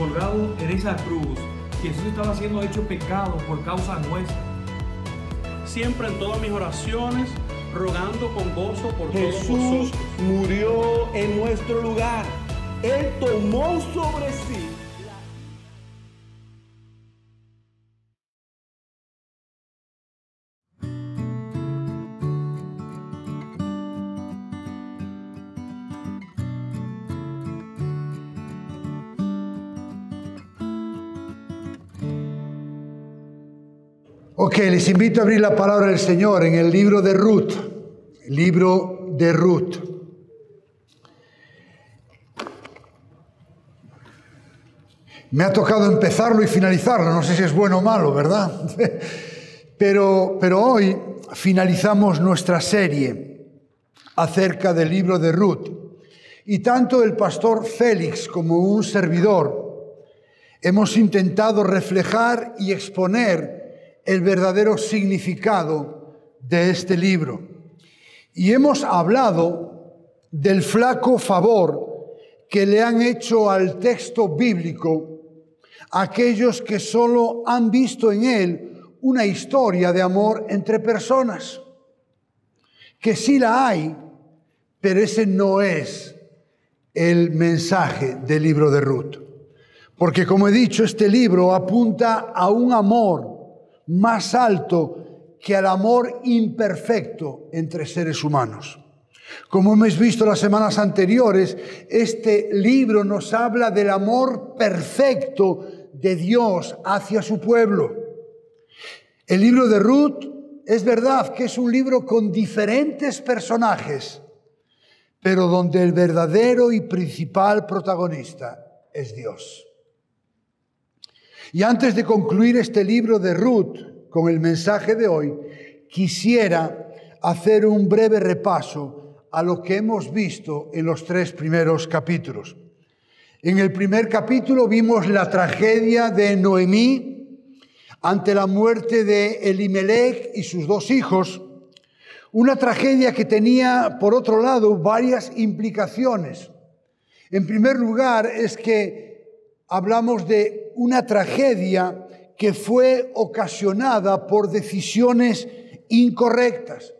colgado en esa cruz. Jesús estaba siendo hecho pecado por causa nuestra. Siempre en todas mis oraciones, rogando con gozo por todos Jesús vosotros. murió en nuestro lugar. Él tomó sobre sí. Ok, les invito a abrir la palabra del Señor en el libro de Ruth. El libro de Ruth. Me ha tocado empezarlo y finalizarlo, no sé si es bueno o malo, ¿verdad? Pero hoy finalizamos nuestra serie acerca del libro de Ruth. Y tanto el pastor Félix como un servidor hemos intentado reflejar y exponer el verdadero significado de este libro. Y hemos hablado del flaco favor que le han hecho al texto bíblico aquellos que solo han visto en él una historia de amor entre personas. Que sí la hay, pero ese no es el mensaje del libro de Ruth. Porque, como he dicho, este libro apunta a un amor más alto que al amor imperfecto entre seres humanos. Como hemos visto las semanas anteriores, este libro nos habla del amor perfecto de Dios hacia su pueblo. El libro de Ruth es verdad que es un libro con diferentes personajes, pero donde el verdadero y principal protagonista es Dios. Y antes de concluir este libro de Ruth con el mensaje de hoy, quisiera hacer un breve repaso a lo que hemos visto en los 3 primeros capítulos. En el primer capítulo vimos la tragedia de Noemí ante la muerte de Elimelech y sus 2 hijos, una tragedia que tenía, por otro lado, varias implicaciones. En primer lugar, es que hablamos de una tragedia que fue ocasionada por decisiones incorrectas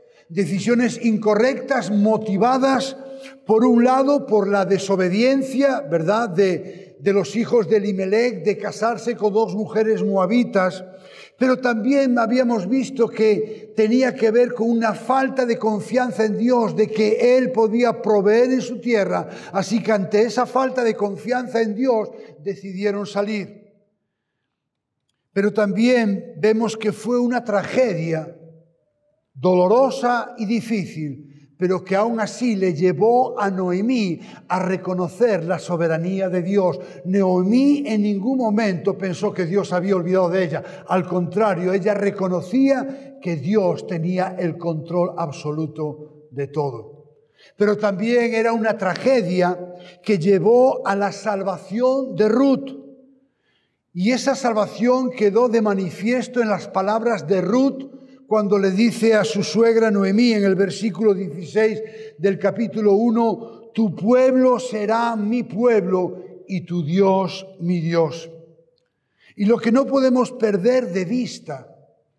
motivadas, por un lado, por la desobediencia, ¿verdad?, de los hijos de Elimelech de casarse con 2 mujeres moabitas, pero también habíamos visto que tenía que ver con una falta de confianza en Dios, de que Él podía proveer en su tierra. Así que ante esa falta de confianza en Dios decidieron salir. Pero también vemos que fue una tragedia dolorosa y difícil, pero que aún así le llevó a Noemí a reconocer la soberanía de Dios. Noemí en ningún momento pensó que Dios había olvidado de ella. Al contrario, ella reconocía que Dios tenía el control absoluto de todo. Pero también era una tragedia que llevó a la salvación de Ruth. Y esa salvación quedó de manifiesto en las palabras de Ruth cuando le dice a su suegra Noemí en el versículo 16 del capítulo 1, tu pueblo será mi pueblo y tu Dios mi Dios. Y lo que no podemos perder de vista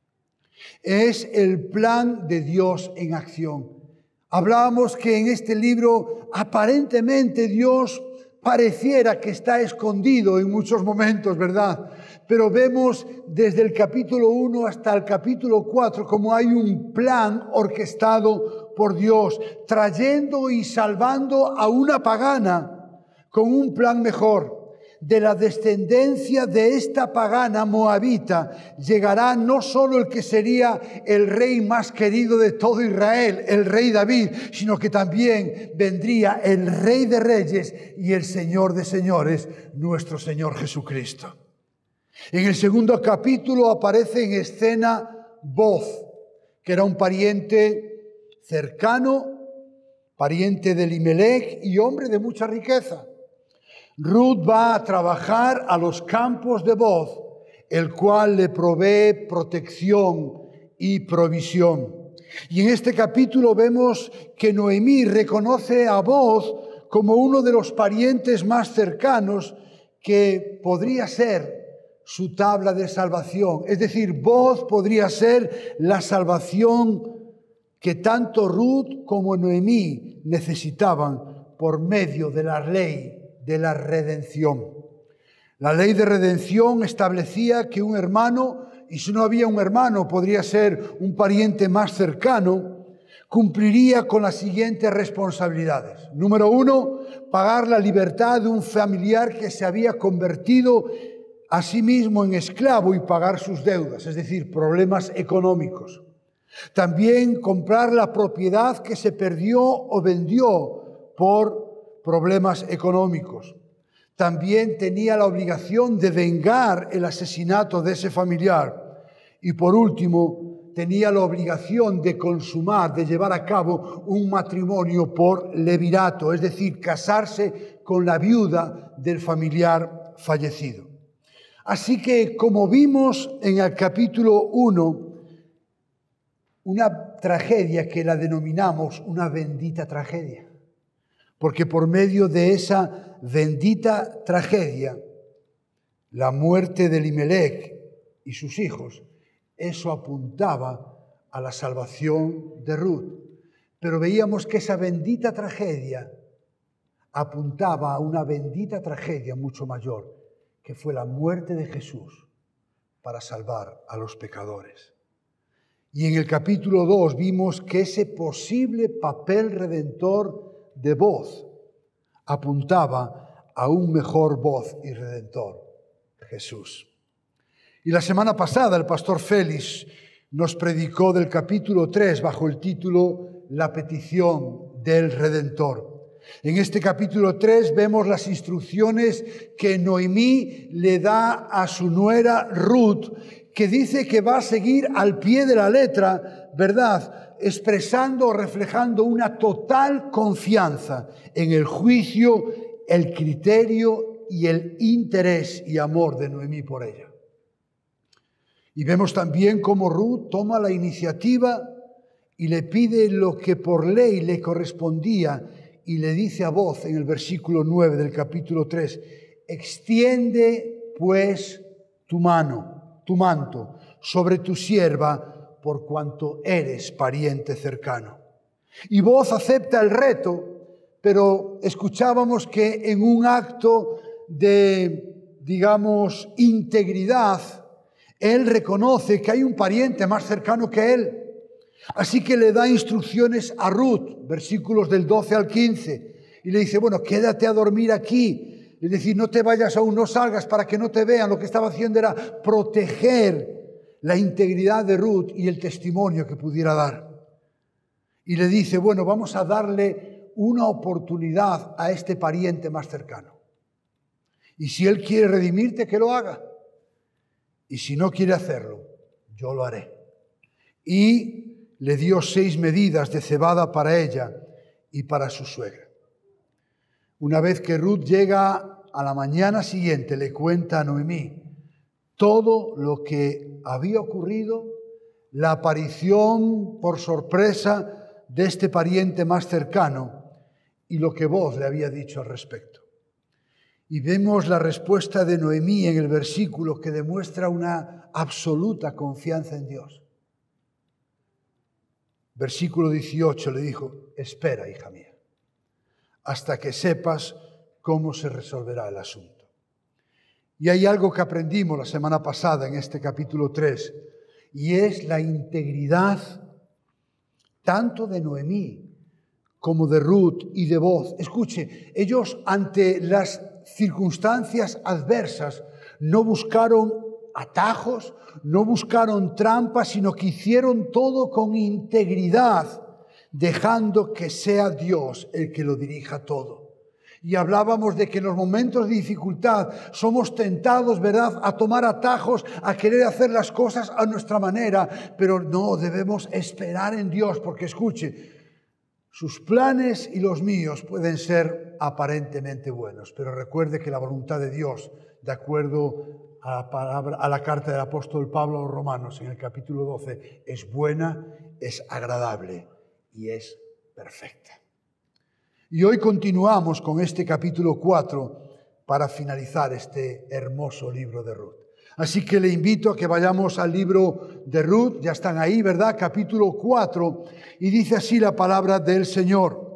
es el plan de Dios en acción. Hablábamos que en este libro aparentemente Dios pareciera que está escondido en muchos momentos, ¿verdad? Pero vemos desde el capítulo 1 hasta el capítulo 4 como hay un plan orquestado por Dios, trayendo y salvando a una pagana con un plan mejor. De la descendencia de esta pagana moabita llegará no solo el que sería el rey más querido de todo Israel, el rey David, sino que también vendría el rey de reyes y el señor de señores, nuestro Señor Jesucristo. En el segundo capítulo aparece en escena Boz, que era un pariente cercano, pariente de Elimelech y hombre de mucha riqueza. Ruth va a trabajar a los campos de Boz, el cual le provee protección y provisión. Y en este capítulo vemos que Noemí reconoce a Boz como uno de los parientes más cercanos que podría ser su tabla de salvación. Es decir, Booz podría ser la salvación que tanto Ruth como Noemí necesitaban por medio de la ley de la redención. La ley de redención establecía que un hermano, y si no había un hermano, podría ser un pariente más cercano, cumpliría con las siguientes responsabilidades. Número 1, pagar la libertad de un familiar que se había convertido a sí mismo en esclavo y pagar sus deudas, es decir, problemas económicos. También comprar la propiedad que se perdió o vendió por problemas económicos. También tenía la obligación de vengar el asesinato de ese familiar. Y por último, tenía la obligación de consumar, de llevar a cabo un matrimonio por levirato, es decir, casarse con la viuda del familiar fallecido. Así que, como vimos en el capítulo 1, una tragedia que la denominamos una bendita tragedia, porque por medio de esa bendita tragedia, la muerte de Elimelec y sus hijos, eso apuntaba a la salvación de Ruth. Pero veíamos que esa bendita tragedia apuntaba a una bendita tragedia mucho mayor, que fue la muerte de Jesús para salvar a los pecadores. Y en el capítulo 2 vimos que ese posible papel redentor de Booz apuntaba a un mejor Booz y redentor, Jesús. Y la semana pasada el pastor Félix nos predicó del capítulo 3 bajo el título La petición del Redentor. En este capítulo 3 vemos las instrucciones que Noemí le da a su nuera Ruth, que dice que va a seguir al pie de la letra, ¿verdad?, expresando o reflejando una total confianza en el juicio, el criterio y el interés y amor de Noemí por ella. Y vemos también cómo Ruth toma la iniciativa y le pide lo que por ley le correspondía y le dice a Booz en el versículo 9 del capítulo 3, extiende pues tu mano, tu manto, sobre tu sierva por cuanto eres pariente cercano. Y Booz acepta el reto, pero escuchábamos que en un acto de, digamos, integridad, él reconoce que hay un pariente más cercano que él. Así que le da instrucciones a Ruth, versículos del 12 al 15, y le dice, bueno, quédate a dormir aquí. Es decir, no te vayas aún, no salgas para que no te vean. Lo que estaba haciendo era proteger la integridad de Ruth y el testimonio que pudiera dar. Y le dice, bueno, vamos a darle una oportunidad a este pariente más cercano. Y si él quiere redimirte, que lo haga. Y si no quiere hacerlo, yo lo haré. Y le dio 6 medidas de cebada para ella y para su suegra. Una vez que Ruth llega a la mañana siguiente, le cuenta a Noemí todo lo que había ocurrido, la aparición por sorpresa de este pariente más cercano y lo que Booz le había dicho al respecto. Y vemos la respuesta de Noemí en el versículo que demuestra una absoluta confianza en Dios. Versículo 18 le dijo, espera, hija mía, hasta que sepas cómo se resolverá el asunto. Y hay algo que aprendimos la semana pasada en este capítulo 3, y es la integridad tanto de Noemí como de Ruth y de Booz. Escuche, ellos ante las circunstancias adversas no buscaron atajos, no buscaron trampas, sino que hicieron todo con integridad, dejando que sea Dios el que lo dirija todo. Y hablábamos de que en los momentos de dificultad somos tentados, ¿verdad?, a tomar atajos, a querer hacer las cosas a nuestra manera, pero no, debemos esperar en Dios, porque escuche, sus planes y los míos pueden ser aparentemente buenos, pero recuerde que la voluntad de Dios, de acuerdo a la carta del apóstol Pablo a los Romanos en el capítulo 12, es buena, es agradable y es perfecta. Y hoy continuamos con este capítulo 4 para finalizar este hermoso libro de Ruth. Así que le invito a que vayamos al libro de Ruth, ya están ahí, ¿verdad? Capítulo 4, y dice así la palabra del Señor.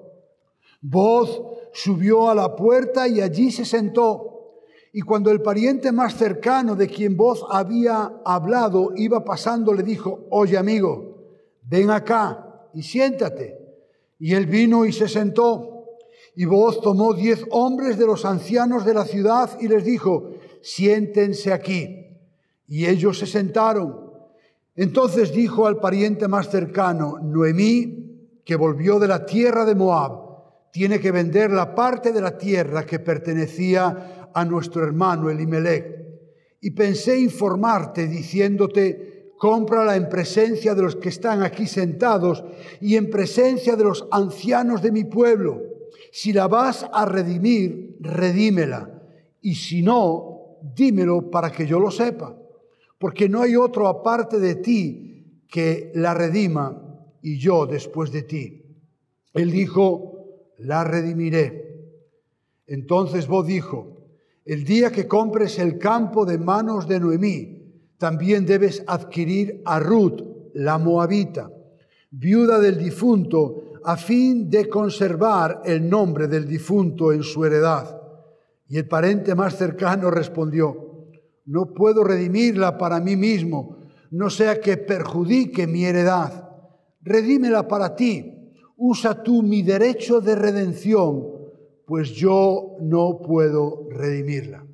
Boaz subió a la puerta y allí se sentó. Y cuando el pariente más cercano de quien Boaz había hablado iba pasando, le dijo: oye, amigo, ven acá y siéntate. Y él vino y se sentó. Y Boaz tomó 10 hombres de los ancianos de la ciudad y les dijo: siéntense aquí. Y ellos se sentaron. Entonces dijo al pariente más cercano: Noemí, que volvió de la tierra de Moab, tiene que vender la parte de la tierra que pertenecía a nuestro hermano Elimelec. Y pensé informarte diciéndote: cómprala en presencia de los que están aquí sentados y en presencia de los ancianos de mi pueblo. Si la vas a redimir, redímela. Y si no, dímelo para que yo lo sepa. Porque no hay otro aparte de ti que la redima, y yo después de ti. Él dijo: la redimiré. Entonces Boaz dijo: el día que compres el campo de manos de Noemí, también debes adquirir a Ruth, la moabita, viuda del difunto, a fin de conservar el nombre del difunto en su heredad. Y el pariente más cercano respondió: no puedo redimirla para mí mismo, no sea que perjudique mi heredad. Redímela para ti, usa tú mi derecho de redención, pues yo no puedo redimirla.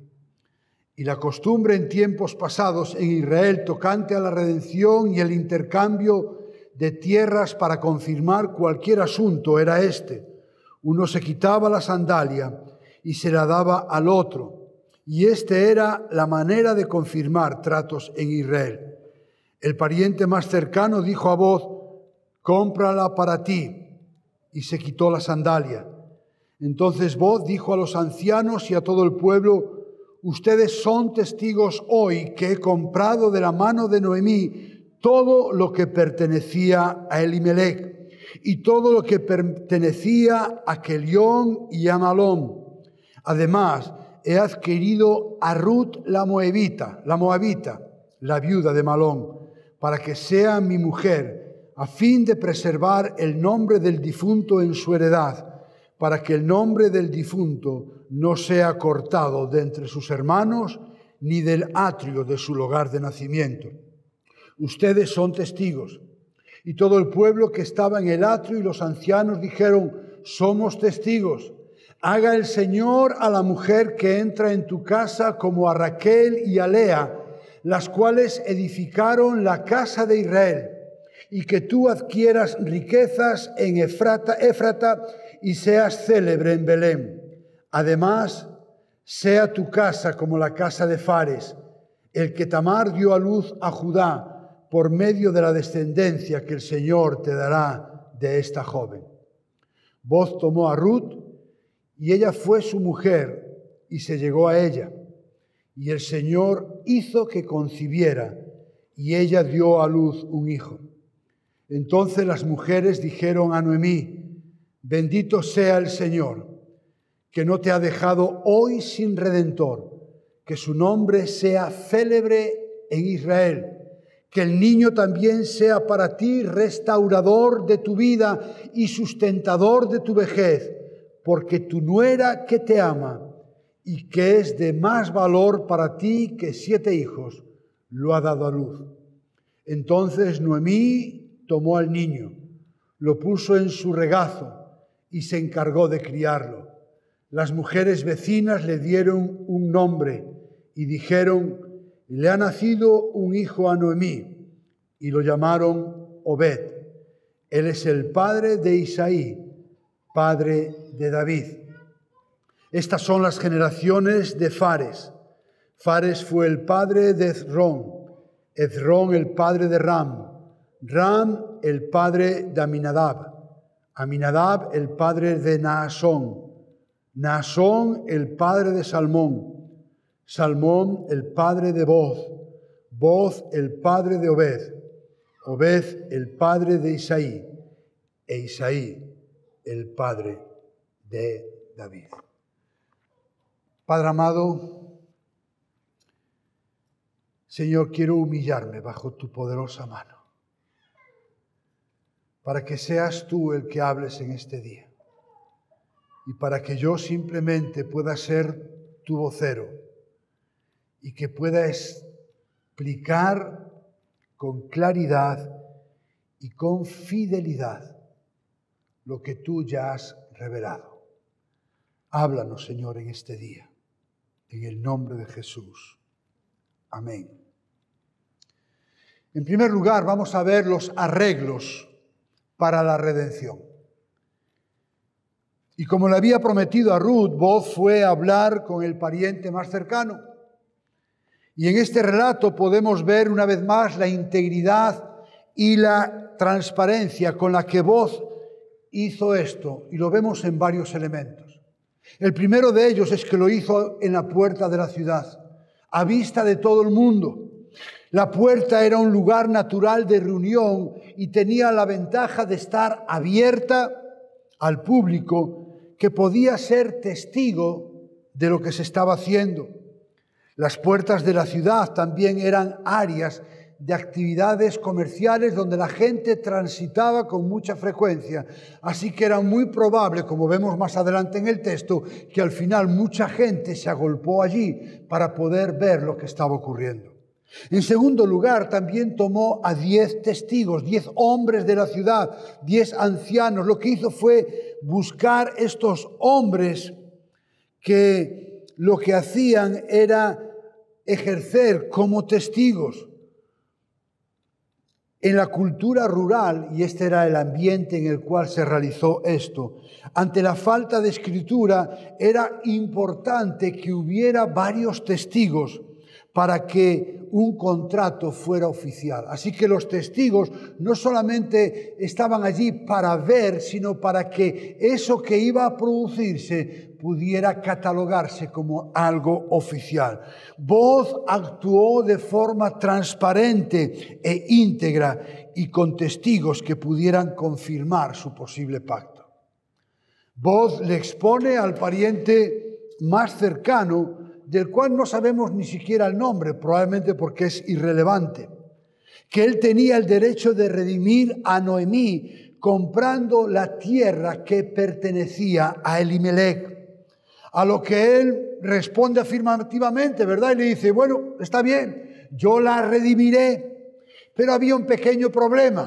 Y la costumbre en tiempos pasados en Israel tocante a la redención y el intercambio de tierras para confirmar cualquier asunto era este: uno se quitaba la sandalia y se la daba al otro. Y esta era la manera de confirmar tratos en Israel. El pariente más cercano dijo a Boaz: cómprala para ti. Y se quitó la sandalia. Entonces Boaz dijo a los ancianos y a todo el pueblo: ustedes son testigos hoy que he comprado de la mano de Noemí todo lo que pertenecía a Elimelec y todo lo que pertenecía a Quelión y a Malón. Además, he adquirido a Ruth la moabita, la viuda de Malón, para que sea mi mujer, a fin de preservar el nombre del difunto en su heredad, para que el nombre del difunto no sea cortado de entre sus hermanos, ni del atrio de su lugar de nacimiento. Ustedes son testigos. Y todo el pueblo que estaba en el atrio y los ancianos dijeron: somos testigos. Haga el Señor a la mujer que entra en tu casa como a Raquel y a Lea, las cuales edificaron la casa de Israel, y que tú adquieras riquezas en Éfrata y seas célebre en Belén. Además, sea tu casa como la casa de Fares, el que Tamar dio a luz a Judá por medio de la descendencia que el Señor te dará de esta joven. Boaz tomó a Ruth, y ella fue su mujer, y se llegó a ella. Y el Señor hizo que concibiera, y ella dio a luz un hijo. Entonces las mujeres dijeron a Noemí: bendito sea el Señor, que no te ha dejado hoy sin redentor, que su nombre sea célebre en Israel, que el niño también sea para ti restaurador de tu vida y sustentador de tu vejez, porque tu nuera que te ama y que es de más valor para ti que 7 hijos, lo ha dado a luz. Entonces Noemí tomó al niño, lo puso en su regazo y se encargó de criarlo. Las mujeres vecinas le dieron un nombre y dijeron: le ha nacido un hijo a Noemí, y lo llamaron Obed. Él es el padre de Isaí, padre de David. Estas son las generaciones de Fares. Fares fue el padre de Hezrón, Hezrón el padre de Ram, Ram el padre de Aminadab, Aminadab el padre de Naasón, Naasón el padre de Salmón, Salmón el padre de Boz, Boz el padre de Obed, Obed el padre de Isaí, e Isaí el padre de David. Padre amado, Señor, quiero humillarme bajo tu poderosa mano, para que seas tú el que hables en este día y para que yo simplemente pueda ser tu vocero y que pueda explicar con claridad y con fidelidad lo que tú ya has revelado. Háblanos, Señor, en este día, en el nombre de Jesús. Amén. En primer lugar, vamos a ver los arreglos para la redención. Y como le había prometido a Ruth, Booz fue a hablar con el pariente más cercano. Y en este relato podemos ver una vez más la integridad y la transparencia con la que Booz hizo esto. Y lo vemos en varios elementos. El primero de ellos es que lo hizo en la puerta de la ciudad, a vista de todo el mundo. La puerta era un lugar natural de reunión y tenía la ventaja de estar abierta al público, que podía ser testigo de lo que se estaba haciendo. Las puertas de la ciudad también eran áreas de actividades comerciales donde la gente transitaba con mucha frecuencia. Así que era muy probable, como vemos más adelante en el texto, que al final mucha gente se agolpó allí para poder ver lo que estaba ocurriendo. En segundo lugar, también tomó a 10 testigos, 10 hombres de la ciudad, 10 ancianos. Lo que hizo fue buscar estos hombres que lo que hacían era ejercer como testigos. En la cultura rural, y este era el ambiente en el cual se realizó esto, ante la falta de escritura era importante que hubiera varios testigos para que un contrato fuera oficial. Así que los testigos no solamente estaban allí para ver, sino para que eso que iba a producirse pudiera catalogarse como algo oficial. Booz actuó de forma transparente e íntegra y con testigos que pudieran confirmar su posible pacto. Booz le expone al pariente más cercano, del cual no sabemos ni siquiera el nombre, probablemente porque es irrelevante, que él tenía el derecho de redimir a Noemí comprando la tierra que pertenecía a Elimelec. A lo que él responde afirmativamente, ¿verdad? Y le dice, bueno, está bien, yo la redimiré, pero había un pequeño problema.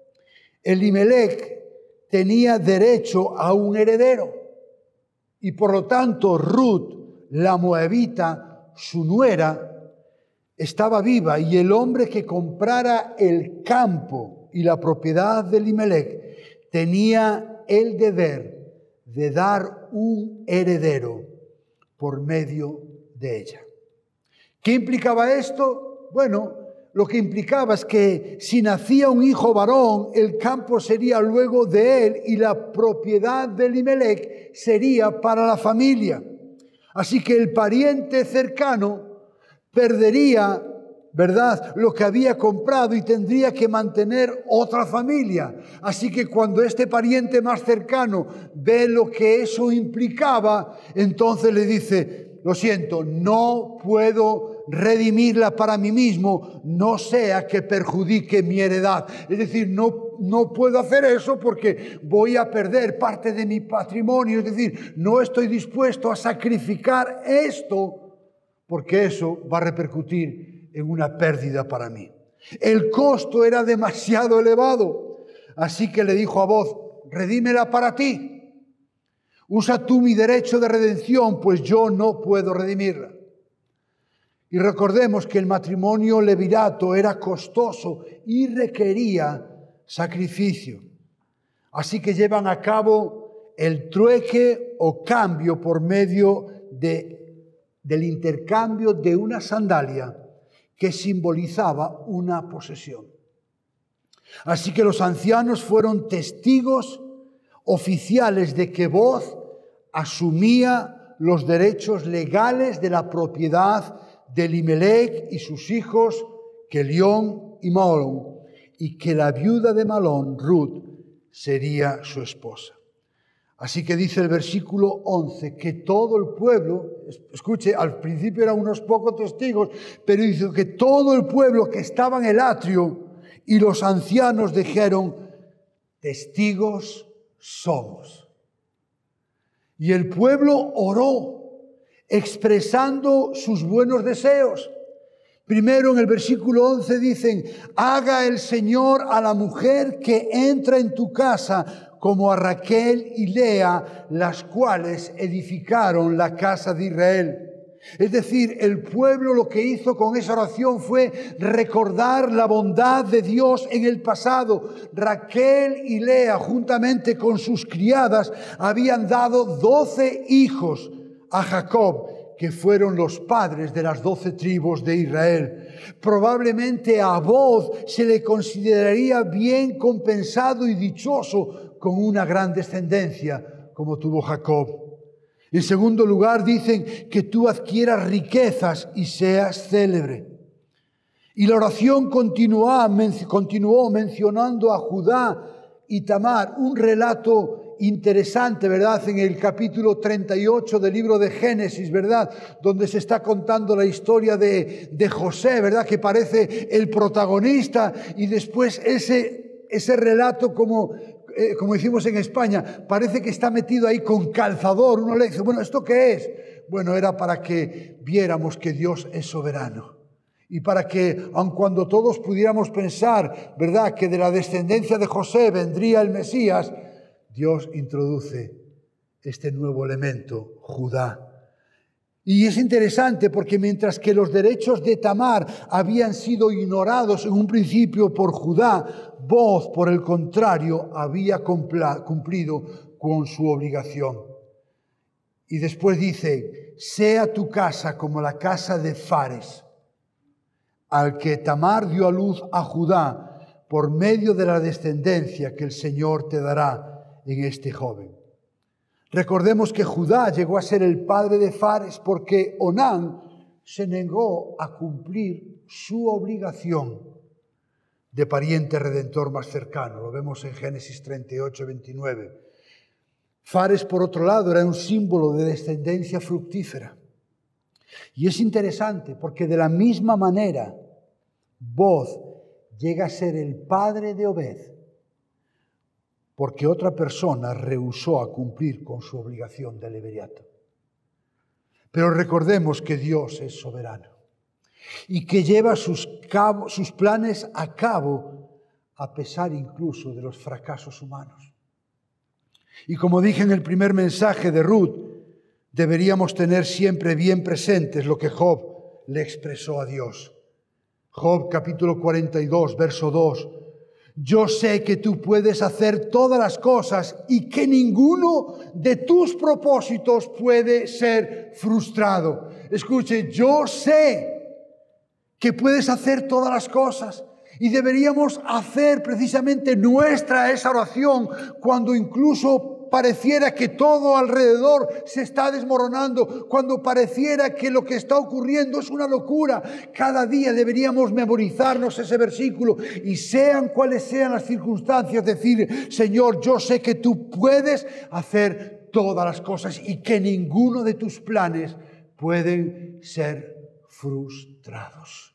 Elimelec tenía derecho a un heredero y por lo tanto Ruth, la moabita, su nuera, estaba viva y el hombre que comprara el campo y la propiedad de Elimelec tenía el deber de dar un heredero por medio de ella. ¿Qué implicaba esto? Bueno, lo que implicaba es que si nacía un hijo varón, el campo sería luego de él y la propiedad de Elimelec sería para la familia. Así que el pariente cercano perdería, ¿verdad?, lo que había comprado y tendría que mantener otra familia. Así que cuando este pariente más cercano ve lo que eso implicaba, entonces le dice, lo siento, no puedo redimirla para mí mismo, no sea que perjudique mi heredad. Es decir, no puedo hacer eso porque voy a perder parte de mi patrimonio. Es decir, no estoy dispuesto a sacrificar esto porque eso va a repercutir en una pérdida para mí. El costo era demasiado elevado. Así que le dijo a Booz, redímela para ti. Usa tú mi derecho de redención, pues yo no puedo redimirla. Y recordemos que el matrimonio levirato era costoso y requería sacrificio. Así que llevan a cabo el trueque o cambio por medio del intercambio de una sandalia que simbolizaba una posesión. Así que los ancianos fueron testigos oficiales de que Booz asumía los derechos legales de la propiedad de Elimelec y sus hijos, Kelión y Mahlón, y que la viuda de Mahlón, Ruth, sería su esposa. Así que dice el versículo 11 que todo el pueblo, escuche, al principio eran unos pocos testigos, pero dice que todo el pueblo que estaba en el atrio y los ancianos dijeron, testigos somos. Y el pueblo oró, expresando sus buenos deseos. Primero en el versículo 11 dicen, haga el Señor a la mujer que entra en tu casa como a Raquel y Lea, las cuales edificaron la casa de Israel. Es decir, el pueblo lo que hizo con esa oración fue recordar la bondad de Dios en el pasado. Raquel y Lea, juntamente con sus criadas, habían dado 12 hijos a Jacob, que fueron los padres de las 12 tribus de Israel. Probablemente a Boz se le consideraría bien compensado y dichoso con una gran descendencia como tuvo Jacob. En segundo lugar, dicen que tú adquieras riquezas y seas célebre. Y la oración continuó mencionando a Judá y Tamar, un relato interesante, ¿verdad? En el capítulo 38 del libro de Génesis, ¿verdad? Donde se está contando la historia de José, ¿verdad? Que parece el protagonista, y después ese relato, como decimos en España, parece que está metido ahí con calzador. Uno le dice, bueno, ¿esto qué es? Bueno, era para que viéramos que Dios es soberano. Y para que, aun cuando todos pudiéramos pensar, ¿verdad?, que de la descendencia de José vendría el Mesías, Dios introduce este nuevo elemento, Judá. Y es interesante porque mientras que los derechos de Tamar habían sido ignorados en un principio por Judá, Boz, por el contrario, había cumplido con su obligación. Y después dice, sea tu casa como la casa de Fares, al que Tamar dio a luz a Judá por medio de la descendencia que el Señor te dará en este joven. Recordemos que Judá llegó a ser el padre de Fares porque Onán se negó a cumplir su obligación de pariente redentor más cercano. Lo vemos en Génesis 38, 29. Fares, por otro lado, era un símbolo de descendencia fructífera. Y es interesante porque de la misma manera Boz llega a ser el padre de Obed porque otra persona rehusó a cumplir con su obligación de levirato. Pero recordemos que Dios es soberano y que lleva sus planes a cabo a pesar incluso de los fracasos humanos. Y como dije en el primer mensaje de Ruth, deberíamos tener siempre bien presentes lo que Job le expresó a Dios. Job capítulo 42, verso 2. Yo sé que tú puedes hacer todas las cosas y que ninguno de tus propósitos puede ser frustrado. Escuche, yo sé que puedes hacer todas las cosas y deberíamos hacer precisamente nuestra esa oración cuando incluso pareciera que todo alrededor se está desmoronando, cuando pareciera que lo que está ocurriendo es una locura. Cada día deberíamos memorizarnos ese versículo y sean cuales sean las circunstancias, decir, Señor, yo sé que tú puedes hacer todas las cosas y que ninguno de tus planes pueden ser frustrados.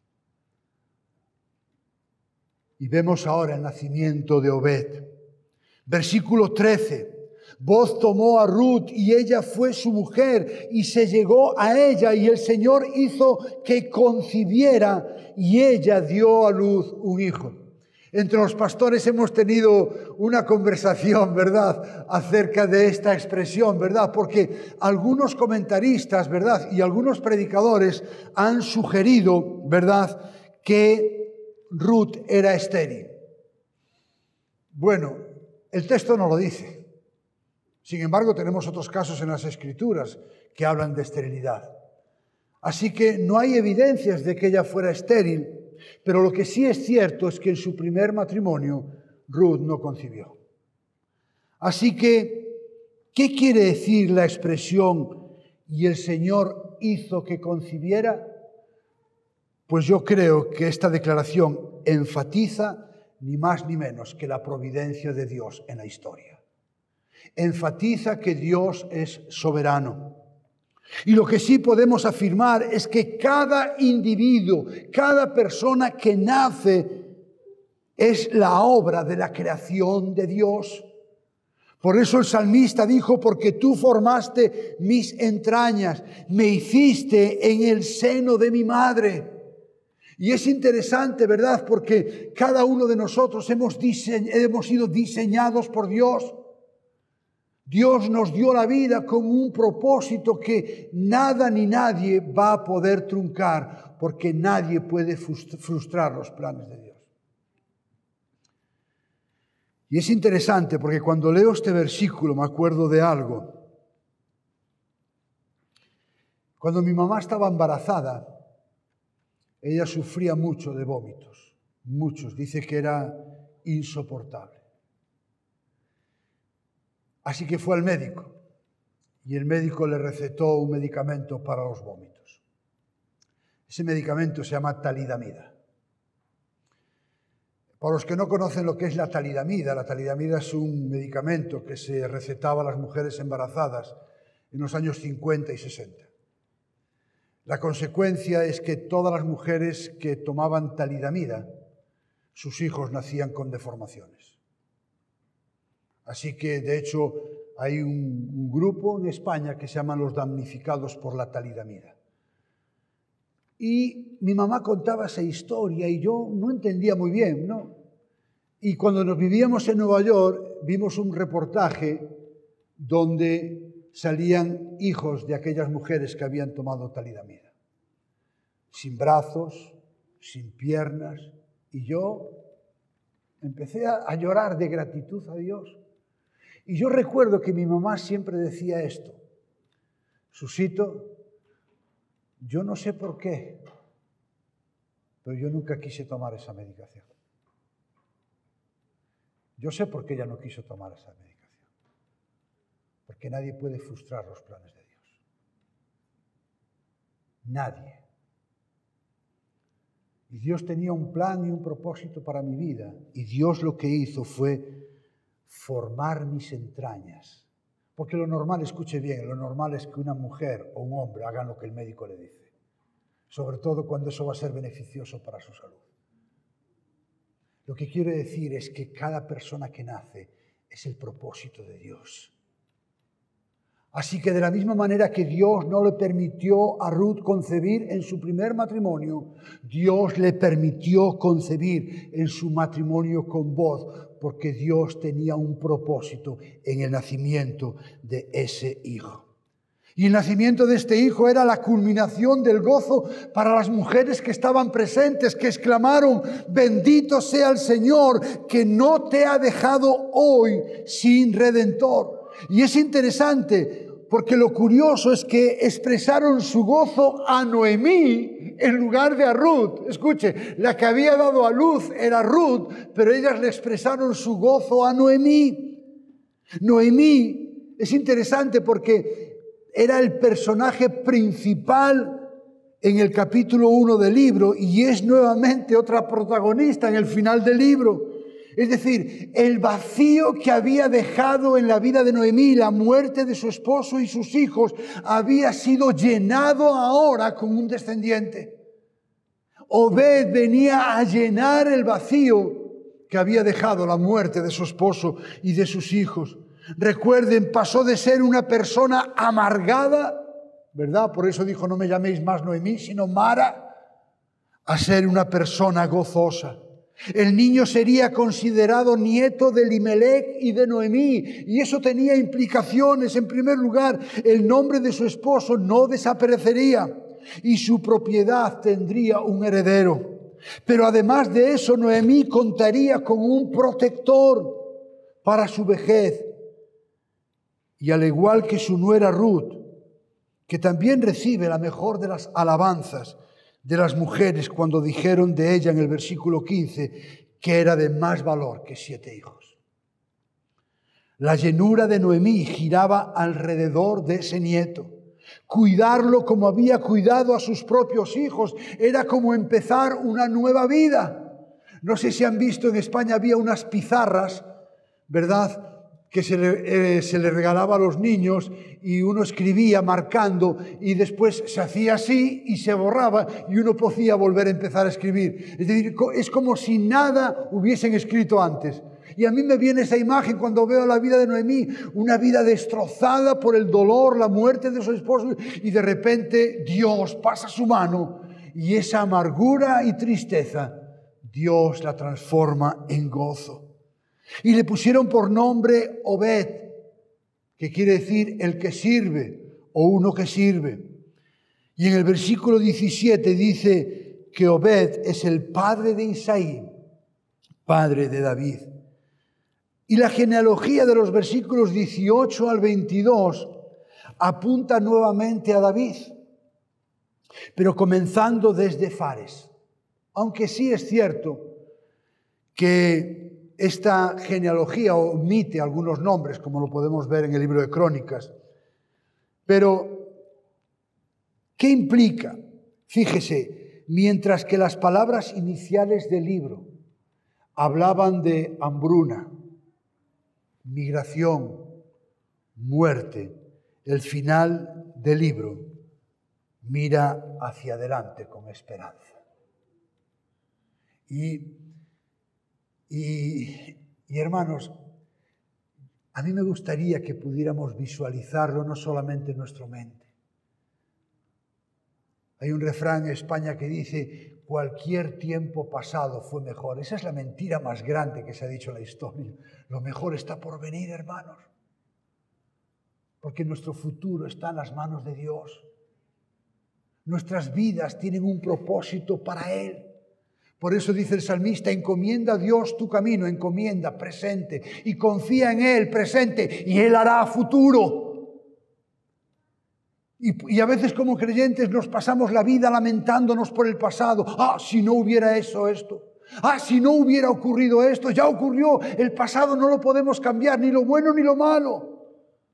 Y vemos ahora el nacimiento de Obed. Versículo 13. Boz tomó a Ruth y ella fue su mujer y se llegó a ella y el Señor hizo que concibiera y ella dio a luz un hijo. Entre los pastores hemos tenido una conversación, ¿verdad?, acerca de esta expresión, ¿verdad? Porque algunos comentaristas, ¿verdad?, y algunos predicadores han sugerido, ¿verdad?, que Ruth era estéril. Bueno, el texto no lo dice. Sin embargo, tenemos otros casos en las Escrituras que hablan de esterilidad. Así que no hay evidencias de que ella fuera estéril, pero lo que sí es cierto es que en su primer matrimonio Ruth no concibió. Así que, ¿qué quiere decir la expresión y el Señor hizo que concibiera? Pues yo creo que esta declaración enfatiza ni más ni menos que la providencia de Dios en la historia. enfatiza que Dios es soberano. Y lo que sí podemos afirmar es que cada individuo, cada persona que nace es la obra de la creación de Dios. Por eso el salmista dijo, porque tú formaste mis entrañas, me hiciste en el seno de mi madre. Y es interesante, ¿verdad? Porque cada uno de nosotros hemos sido diseñados por Dios. Dios nos dio la vida con un propósito que nada ni nadie va a poder truncar, porque nadie puede frustrar los planes de Dios. Y es interesante porque cuando leo este versículo me acuerdo de algo. Cuando mi mamá estaba embarazada, ella sufría mucho de vómitos, muchos. Dice que era insoportable. Así que fue al médico y el médico le recetó un medicamento para los vómitos. Ese medicamento se llama talidamida. Para los que no conocen lo que es la talidamida es un medicamento que se recetaba a las mujeres embarazadas en los años 50 y 60. La consecuencia es que todas las mujeres que tomaban talidamida, sus hijos nacían con deformaciones. Así que, de hecho, hay un grupo en España que se llaman los damnificados por la talidamida. Y mi mamá contaba esa historia y yo no entendía muy bien, ¿no? Y cuando nos vivíamos en Nueva York, vimos un reportaje donde salían hijos de aquellas mujeres que habían tomado talidamida. Sin brazos, sin piernas. Y yo empecé a llorar de gratitud a Dios. Y yo recuerdo que mi mamá siempre decía esto: Susito, yo no sé por qué, pero yo nunca quise tomar esa medicación. Yo sé por qué ella no quiso tomar esa medicación. Porque nadie puede frustrar los planes de Dios. Nadie. Y Dios tenía un plan y un propósito para mi vida. Y Dios lo que hizo fue formar mis entrañas. Porque lo normal, escuche bien, lo normal es que una mujer o un hombre hagan lo que el médico le dice. Sobre todo cuando eso va a ser beneficioso para su salud. Lo que quiero decir es que cada persona que nace es el propósito de Dios. Así que de la misma manera que Dios no le permitió a Ruth concebir en su primer matrimonio, Dios le permitió concebir en su matrimonio con Boaz, porque Dios tenía un propósito en el nacimiento de ese hijo. Y el nacimiento de este hijo era la culminación del gozo para las mujeres que estaban presentes, que exclamaron: bendito sea el Señor, que no te ha dejado hoy sin redentor. Y es interesante, porque lo curioso es que expresaron su gozo a Noemí en lugar de a Ruth. Escuche, la que había dado a luz era Ruth, pero ellas le expresaron su gozo a Noemí. Noemí es interesante porque era el personaje principal en el capítulo 1 del libro y es nuevamente otra protagonista en el final del libro. Es decir, el vacío que había dejado en la vida de Noemí, la muerte de su esposo y sus hijos, había sido llenado ahora con un descendiente. Obed venía a llenar el vacío que había dejado la muerte de su esposo y de sus hijos. Recuerden, pasó de ser una persona amargada, ¿verdad? Por eso dijo: no me llaméis más Noemí, sino Mara, a ser una persona gozosa. El niño sería considerado nieto de Elimelec y de Noemí, y eso tenía implicaciones. En primer lugar, el nombre de su esposo no desaparecería y su propiedad tendría un heredero. Pero además de eso, Noemí contaría con un protector para su vejez. Y al igual que su nuera Ruth, que también recibe la mejor de las alabanzas de las mujeres cuando dijeron de ella en el versículo 15 que era de más valor que 7 hijos. La llenura de Noemí giraba alrededor de ese nieto. Cuidarlo como había cuidado a sus propios hijos era como empezar una nueva vida. No sé si han visto, en España había unas pizarras, ¿verdad?, que se le regalaba a los niños y uno escribía marcando y después se hacía así y se borraba y uno podía volver a empezar a escribir. Es decir, es como si nada hubiesen escrito antes. Y a mí me viene esa imagen cuando veo la vida de Noemí, una vida destrozada por el dolor, la muerte de su esposo, y de repente Dios pasa su mano y esa amargura y tristeza, Dios la transforma en gozo. Y le pusieron por nombre Obed, que quiere decir el que sirve o uno que sirve. Y en el versículo 17 dice que Obed es el padre de Isaí, padre de David. Y la genealogía de los versículos 18 al 22 apunta nuevamente a David, pero comenzando desde Fares. Aunque sí es cierto que esta genealogía omite algunos nombres, como lo podemos ver en el libro de Crónicas. Pero, ¿qué implica? Fíjese, mientras que las palabras iniciales del libro hablaban de hambruna, migración, muerte, el final del libro mira hacia adelante con esperanza. Y hermanos, a mí me gustaría que pudiéramos visualizarlo no solamente en nuestra mente. Hay un refrán en España que dice, cualquier tiempo pasado fue mejor. Esa es la mentira más grande que se ha dicho en la historia. Lo mejor está por venir, hermanos. Porque nuestro futuro está en las manos de Dios. Nuestras vidas tienen un propósito para Él. Por eso dice el salmista, encomienda a Dios tu camino, encomienda, presente, y confía en Él, presente, y Él hará futuro. Y a veces como creyentes nos pasamos la vida lamentándonos por el pasado. Si no hubiera esto. Si no hubiera ocurrido esto, ya ocurrió. El pasado no lo podemos cambiar, ni lo bueno ni lo malo.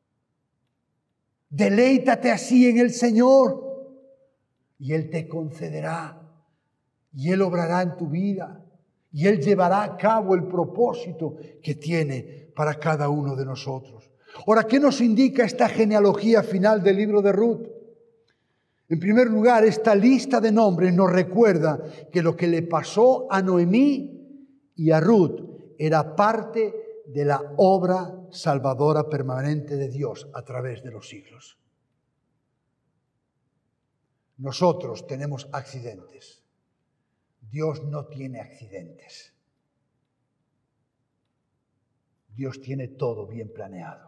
Deleítate así en el Señor, y Él te concederá. Y Él obrará en tu vida. Y Él llevará a cabo el propósito que tiene para cada uno de nosotros. Ahora, ¿qué nos indica esta genealogía final del libro de Ruth? En primer lugar, esta lista de nombres nos recuerda que lo que le pasó a Noemí y a Ruth era parte de la obra salvadora permanente de Dios a través de los siglos. Nosotros tenemos accidentes. Dios no tiene accidentes. Dios tiene todo bien planeado.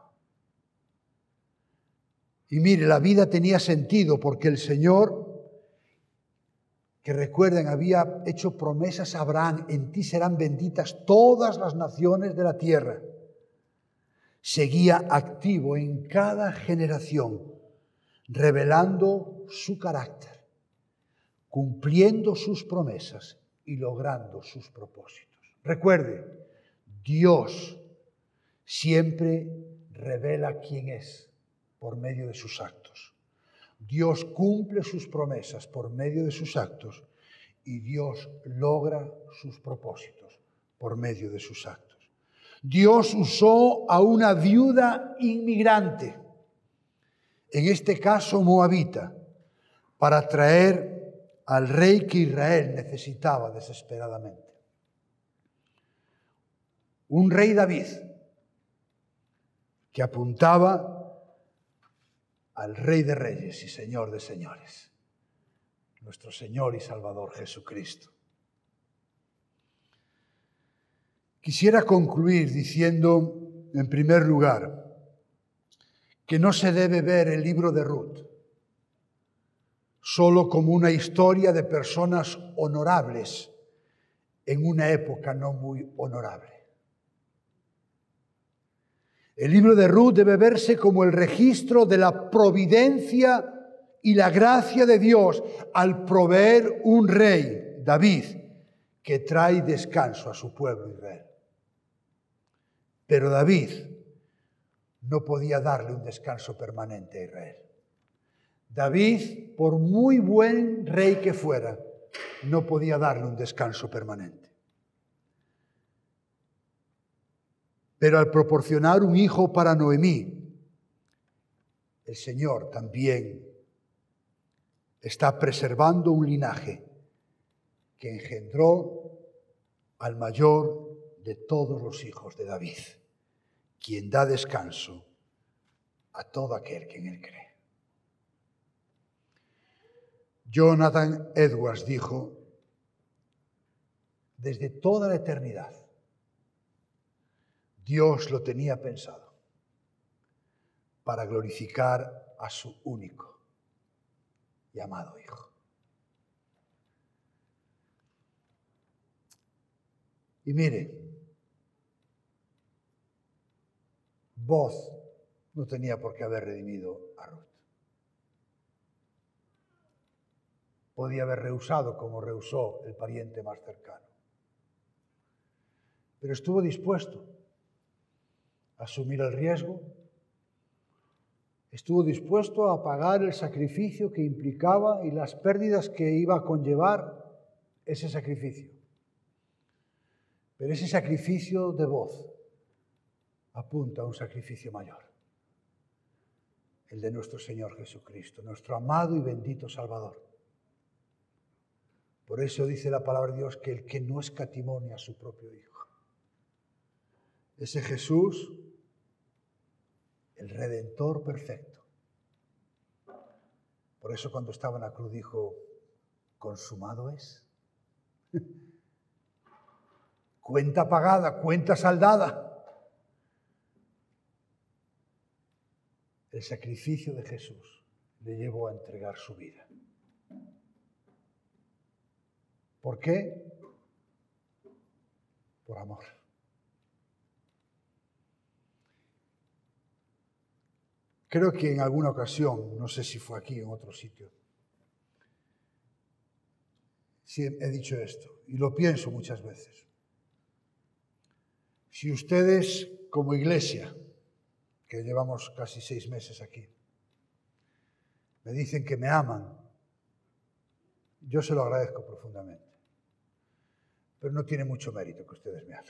Y mire, la vida tenía sentido porque el Señor, que recuerden, había hecho promesas a Abraham, en ti serán benditas todas las naciones de la tierra. Seguía activo en cada generación, revelando su carácter, cumpliendo sus promesas y logrando sus propósitos. Recuerde, Dios siempre revela quién es por medio de sus actos. Dios cumple sus promesas por medio de sus actos y Dios logra sus propósitos por medio de sus actos. Dios usó a una viuda inmigrante, en este caso moabita, para traer al rey que Israel necesitaba desesperadamente. Un rey David que apuntaba al Rey de Reyes y Señor de Señores, nuestro Señor y Salvador Jesucristo. Quisiera concluir diciendo, en primer lugar, que no se debe ver el libro de Ruth solo como una historia de personas honorables en una época no muy honorable. El libro de Ruth debe verse como el registro de la providencia y la gracia de Dios al proveer un rey, David, que trae descanso a su pueblo Israel. Pero David no podía darle un descanso permanente a Israel. David, por muy buen rey que fuera, no podía darle un descanso permanente. Pero al proporcionar un hijo para Noemí, el Señor también está preservando un linaje que engendró al mayor de todos los hijos de David, quien da descanso a todo aquel que en él cree. Jonathan Edwards dijo: desde toda la eternidad, Dios lo tenía pensado para glorificar a su único y amado Hijo. Y mire, Booz no tenía por qué haber redimido a Ruth. Podía haber rehusado como rehusó el pariente más cercano. Pero estuvo dispuesto a asumir el riesgo, estuvo dispuesto a pagar el sacrificio que implicaba y las pérdidas que iba a conllevar ese sacrificio. Pero ese sacrificio de Booz apunta a un sacrificio mayor, el de nuestro Señor Jesucristo, nuestro amado y bendito Salvador. Por eso dice la palabra de Dios que el que no escatimó ni a su propio Hijo. Ese Jesús, el Redentor perfecto. Por eso cuando estaba en la cruz dijo: consumado es. Cuenta pagada, cuenta saldada. El sacrificio de Jesús le llevó a entregar su vida. ¿Por qué? Por amor. Creo que en alguna ocasión, no sé si fue aquí o en otro sitio, sí he dicho esto, y lo pienso muchas veces. Si ustedes, como iglesia, que llevamos casi 6 meses aquí, me dicen que me aman, yo se lo agradezco profundamente. Pero no tiene mucho mérito que ustedes me amen.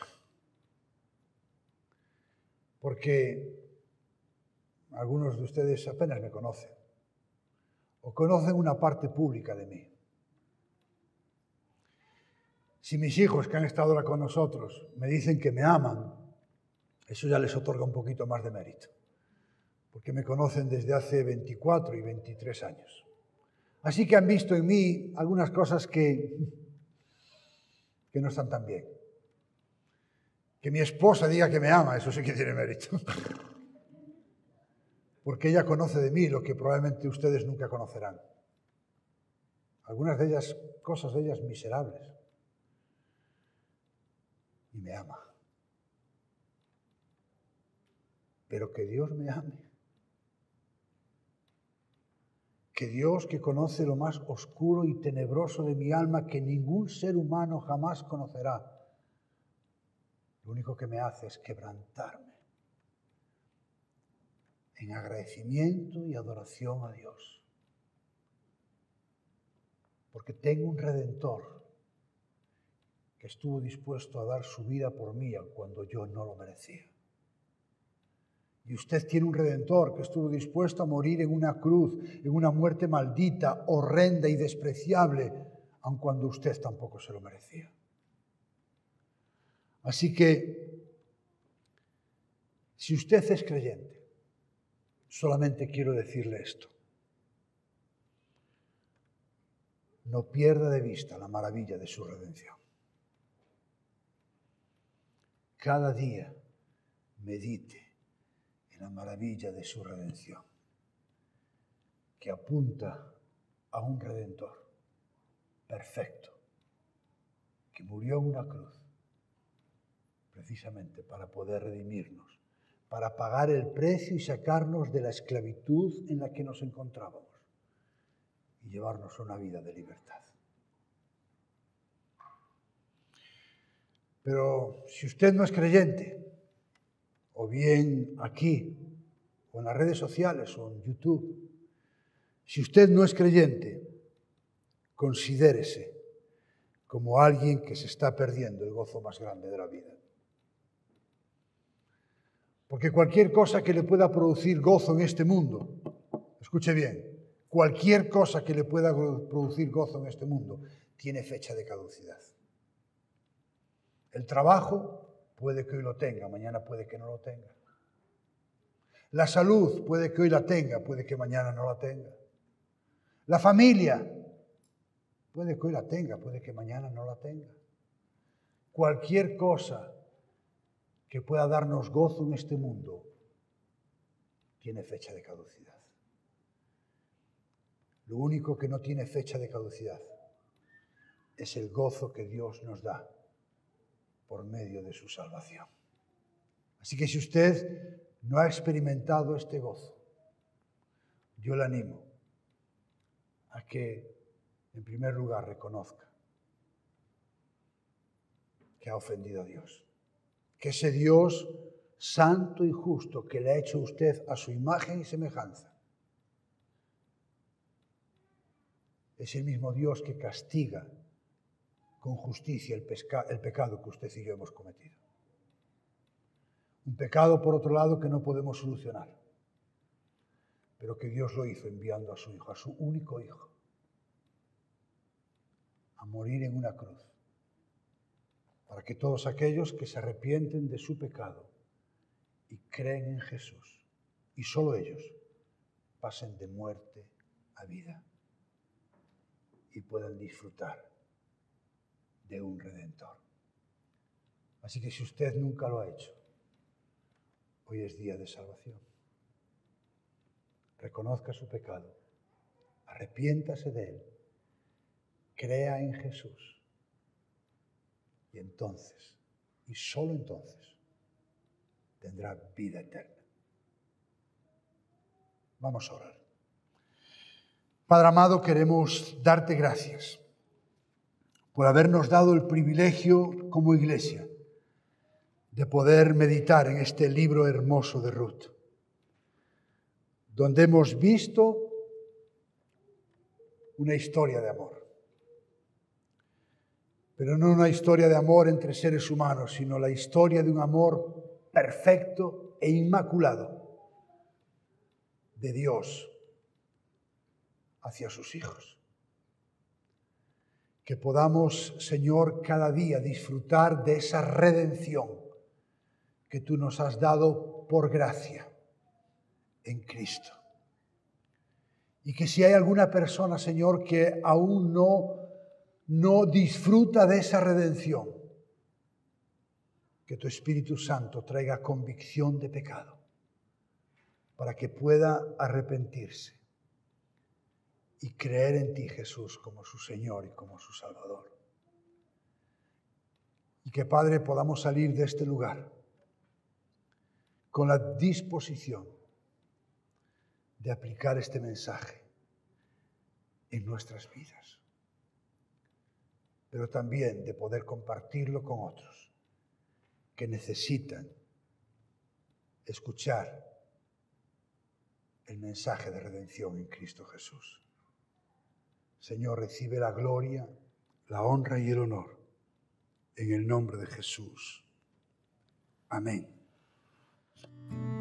Porque algunos de ustedes apenas me conocen o conocen una parte pública de mí. Si mis hijos que han estado ahora con nosotros me dicen que me aman, eso ya les otorga un poquito más de mérito, porque me conocen desde hace 24 y 23 años. Así que han visto en mí algunas cosas que no están tan bien. Que mi esposa diga que me ama, eso sí que tiene mérito. Porque ella conoce de mí lo que probablemente ustedes nunca conocerán. Algunas de ellas, cosas de ellas miserables. Y me ama. Pero que Dios me ame. Que Dios, que conoce lo más oscuro y tenebroso de mi alma, que ningún ser humano jamás conocerá, lo único que me hace es quebrantarme en agradecimiento y adoración a Dios. Porque tengo un Redentor que estuvo dispuesto a dar su vida por mí cuando yo no lo merecía. Y usted tiene un Redentor que estuvo dispuesto a morir en una cruz, en una muerte maldita, horrenda y despreciable, aun cuando usted tampoco se lo merecía. Así que, si usted es creyente, solamente quiero decirle esto. No pierda de vista la maravilla de su redención. Cada día medite en la maravilla de su redención, que apunta a un Redentor perfecto, que murió en una cruz, precisamente para poder redimirnos, para pagar el precio y sacarnos de la esclavitud en la que nos encontrábamos y llevarnos a una vida de libertad. Pero si usted no es creyente, o bien aquí, o en las redes sociales, o en YouTube, si usted no es creyente, considérese como alguien que se está perdiendo el gozo más grande de la vida. Porque cualquier cosa que le pueda producir gozo en este mundo, escuche bien, cualquier cosa que le pueda producir gozo en este mundo tiene fecha de caducidad. El trabajo puede que hoy lo tenga, mañana puede que no lo tenga. La salud puede que hoy la tenga, puede que mañana no la tenga. La familia puede que hoy la tenga, puede que mañana no la tenga. Cualquier cosa que pueda darnos gozo en este mundo tiene fecha de caducidad. Lo único que no tiene fecha de caducidad es el gozo que Dios nos da por medio de su salvación. Así que si usted no ha experimentado este gozo, yo le animo a que, en primer lugar, reconozca que ha ofendido a Dios. Que ese Dios santo y justo que le ha hecho a usted a su imagen y semejanza es el mismo Dios que castiga con justicia el pecado que usted y yo hemos cometido. Un pecado, por otro lado, que no podemos solucionar, pero que Dios lo hizo enviando a su Hijo, a su único Hijo, a morir en una cruz, para que todos aquellos que se arrepienten de su pecado y creen en Jesús, y solo ellos, pasen de muerte a vida y puedan disfrutar de un Redentor. Así que si usted nunca lo ha hecho, hoy es día de salvación. Reconozca su pecado, arrepiéntase de él, crea en Jesús y entonces, y solo entonces, tendrá vida eterna. Vamos a orar. Padre amado, queremos darte gracias por habernos dado el privilegio como iglesia de poder meditar en este libro hermoso de Ruth, donde hemos visto una historia de amor. Pero no una historia de amor entre seres humanos, sino la historia de un amor perfecto e inmaculado de Dios hacia sus hijos. Que podamos, Señor, cada día disfrutar de esa redención que tú nos has dado por gracia en Cristo. Y que si hay alguna persona, Señor, que aún no disfruta de esa redención, que tu Espíritu Santo traiga convicción de pecado para que pueda arrepentirse y creer en ti, Jesús, como su Señor y como su Salvador. Y que, Padre, podamos salir de este lugar con la disposición de aplicar este mensaje en nuestras vidas, pero también de poder compartirlo con otros que necesitan escuchar el mensaje de redención en Cristo Jesús. Señor, recibe la gloria, la honra y el honor en el nombre de Jesús. Amén.